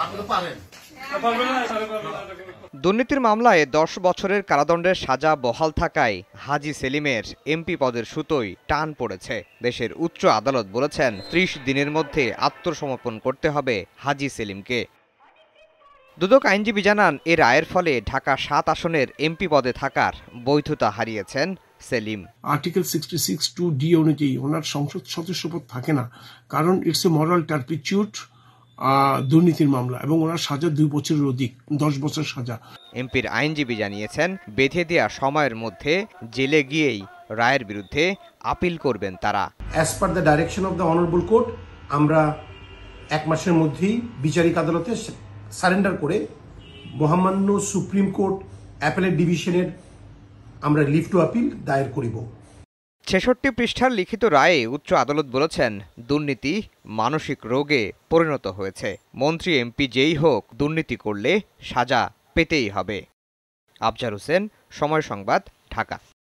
দুর্নীতির মামলায় 10 বছরের কারাদণ্ডের সাজা বহাল থাকায় হাজি সেলিমের এমপি পদের সুতোয় টান পড়েছে। দেশের উচ্চ আদালত বলেছেন 30 দিনের মধ্যে আত্মসমর্পণ করতে হবে হাজি সেলিমকে। দুদক আইনজীবী জানান, এ রায়ের ফলে ঢাকা 7 আসনের এমপি পদে থাকার বৈধতা হারিয়েছেন সেলিম। আর্টিকেল 66(2)D অনুযায়ী ওনার সংসদ সদস্যপদ থাকে না, কারণ ইটস এ মরাল টার্পিচিউড দুর্নীতির মামলা এবং ওনার সাজা 2 বছরের অধিক, 10 বছর সাজা। এমপির আইনজীবী জানিয়েছেন, বেঁধে দেওয়া সময়ের মধ্যে জেলে গিয়েই রায়ের বিরুদ্ধে আপিল করবেন তারা। As per the direction of the honourable court আমরা 1 মাসের মধ্যেই বিচারিক আদালতে সারেন্ডার করে মহামান্য সুপ্রিম কোর্ট অ্যাপেলেট ডিভিশনের আমরা লিভ টু আপিল দায়ের করিব। 66 পৃষ্ঠার লিখিত রায়ে উচ্চ আদালত বলেছেন, দুর্নীতি মানসিক রোগে পরিণত হয়েছে। মন্ত্রী এমপি যেই হোক, দুর্নীতি করলে সাজা পেতেই হবে। আফজার হোসেন, সময় সংবাদ, ঢাকা।